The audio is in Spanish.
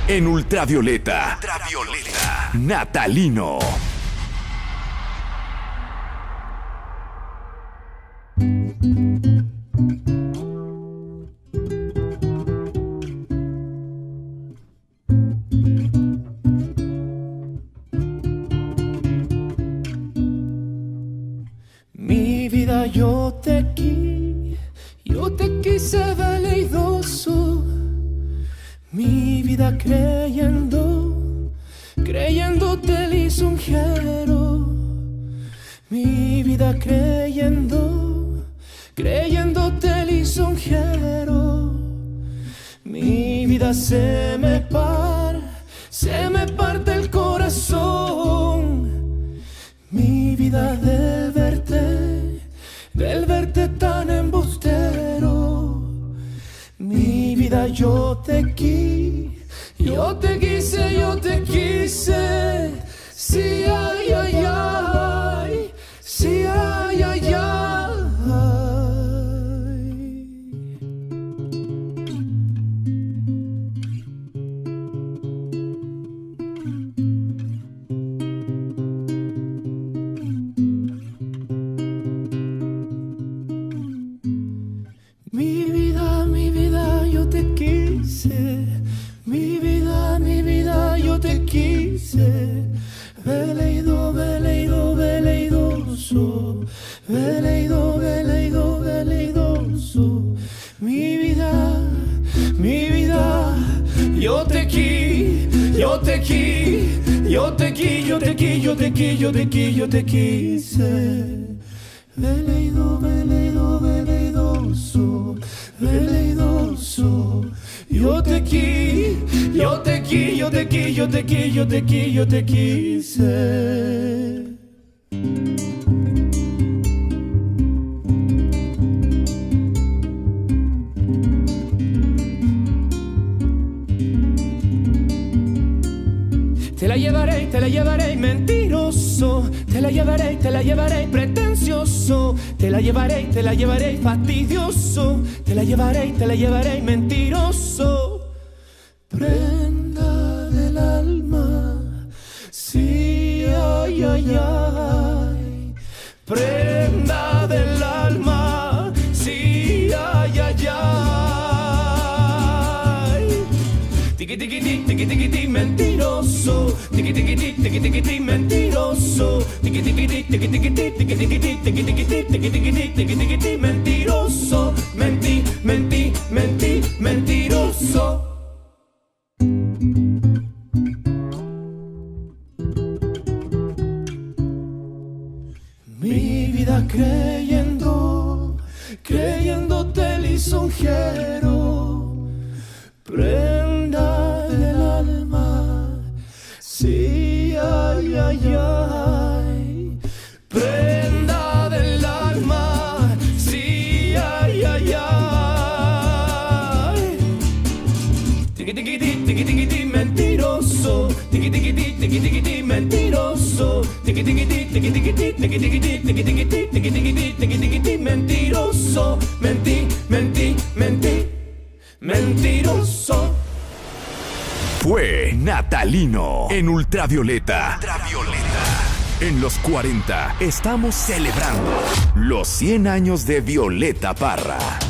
En ultravioleta. Natalino. Mi vida yo te quise veleidoso. Mi vida creyéndote lisonjero. Mi vida creyéndote lisonjero. Mi vida se me parte el corazón. Mi vida del verte tan embustero. Mi vida yo te quise. Sí, ay, ay, ay. Sí, ay, ay, ay. Mi vida, yo te quise. Mi vida, yo te quise. Veleidoso. Veleidoso. Mi vida, yo te quise. Veleidoso. Yo te quise. Te la llevaré, mentiroso. Te la llevaré, pretencioso. Te la llevaré, fastidioso. Te la llevaré, mentiroso. Prenda del alma. Sí, ay, ay, ay. Prenda del alma. Sí, ay, ay, ay. Tiki tiki tiki mentiroso. Tiki tiki tiki mentiroso. Tiki tiki tiki mentiroso. Mentiroso. Mi vida creyéndote lisonjero. Prenda del alma. Sí, ay, ay, ay. Prenda del alma. Sí, ay, ay, ay. Tiki tiki tiki mentiroso. Tiki tiki tiki mentiroso. Tiki tiki tiki mentiroso. Mentiroso. Fue Natalino en ultravioleta. En los 40 estamos celebrando los 100 años de Violeta Parra.